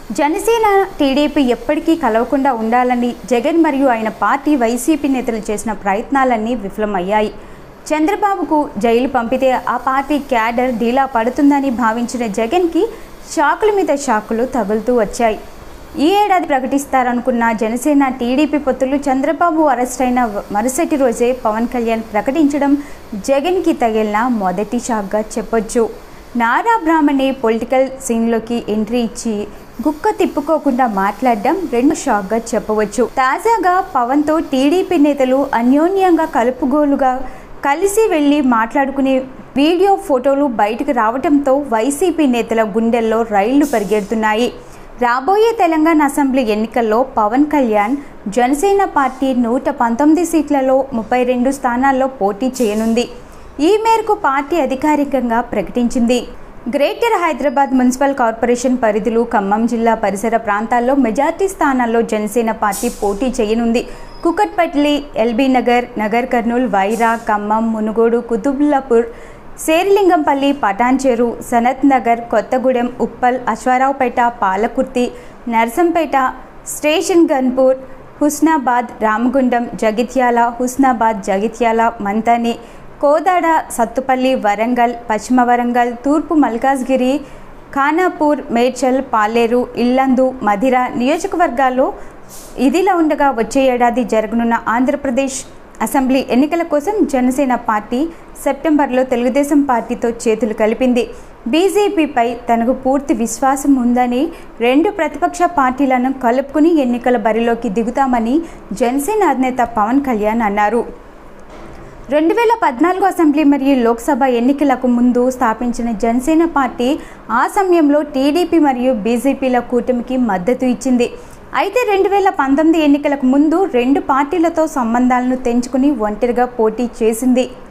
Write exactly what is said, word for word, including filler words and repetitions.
Janasena TDP ఎప్పటికీ కలవకుండా ఉండాలని జగన్ మరియు ఆయన పార్టీ వైసీపీ నేతలు చేసిన ప్రయత్నాలన్నీ విఫలమయ్యాయి. చంద్రబాబుకు జైలు పంపితే ఆ పార్టీ క్యాడర్ ఢీలా పడుతుందని భావించిన జగన్కి షాకుల మీద షాకులు తగులుతూ వచ్చాయి. ఈ ఏడాది ప్రకటిస్తారనుకున్న జనసేన టీడీపీ పొత్తులు చంద్రబాబు అరెస్ట్ అయిన మరుసటి రోజే పవన్ కళ్యాణ్ ప్రకటించడం జగన్కి తగిలిన మొదటి షాక్గా చెప్పొచ్చు. నారా బ్రాహ్మణి పొలిటికల్ సీన్లోకి ఎంట్రీ ఇచ్చి గుక్క తిప్పుకోకుండా మాట్లాడడం రెండు షాక్గా చెప్పవచ్చు. తాజాగా పవన్తో టీడీపీ నేతలు అన్యోన్యంగా కలుపుగోలుగా కలిసి వెళ్ళి మాట్లాడుకునే వీడియో ఫోటోలు బయటకు రావడంతో వైసీపీ నేతల గుండెల్లో రైళ్లు పరిగెడుతున్నాయి. రాబోయే తెలంగాణ అసెంబ్లీ ఎన్నికల్లో పవన్ కళ్యాణ్ జనసేన పార్టీ నూట పంతొమ్మిది సీట్లలో ముప్పై రెండు స్థానాల్లో పోటీ చేయనుంది. ఈ మేరకు పార్టీ అధికారికంగా ప్రకటించింది. గ్రేటర్ హైదరాబాద్ మున్సిపల్ కార్పొరేషన్ పరిధిలో ఖమ్మం జిల్లా పరిసర ప్రాంతాల్లో మెజార్టీ స్థానాల్లో జనసేన పార్టీ పోటీ చేయనుంది. కుకట్పల్లి, ఎల్బీ నగర్, నగర్ కర్నూల్, వైరా, ఖమ్మం, మునుగోడు, కుతుబుల్లాపూర్, శేరిలింగంపల్లి, పటాన్చెరు, సనత్ నగర్, కొత్తగూడెం, ఉప్పల్, అశ్వారావుపేట, పాలకుర్తి, నర్సంపేట, స్టేషన్ గన్పూర్, హుస్నాబాద్, రామగుండం, జగిత్యాల, హుస్నాబాద్, జగిత్యాల, మంతని, కోదాడ, సత్తుపల్లి, వరంగల్, పశ్చిమ వరంగల్, తూర్పు మల్కాజ్గిరి, ఖానాపూర్, మేడ్చల్, పాలేరు, ఇల్లందు, మధిర నియోజకవర్గాల్లో ఇదిలా ఉండగా వచ్చే ఏడాది జరగనున్న ఆంధ్రప్రదేశ్ అసెంబ్లీ ఎన్నికల కోసం జనసేన పార్టీ సెప్టెంబర్లో తెలుగుదేశం పార్టీతో చేతులు కలిపింది. బీజేపీపై తనకు పూర్తి విశ్వాసం ఉందని, రెండు ప్రతిపక్ష పార్టీలను కలుపుకుని ఎన్నికల బరిలోకి దిగుతామని జనసేన అధినేత పవన్ కళ్యాణ్ అన్నారు. రెండు వేల పద్నాలుగు అసెంబ్లీ మరియు లోక్సభ ఎన్నికలకు ముందు స్థాపించిన జనసేన పార్టీ ఆ సమయంలో టీడీపీ మరియు బీజేపీల కూటమికి మద్దతు ఇచ్చింది. అయితే రెండు వేల పంతొమ్మిది ఎన్నికలకు ముందు రెండు పార్టీలతో సంబంధాలను తెంచుకుని ఒంటరిగా పోటీ చేసింది.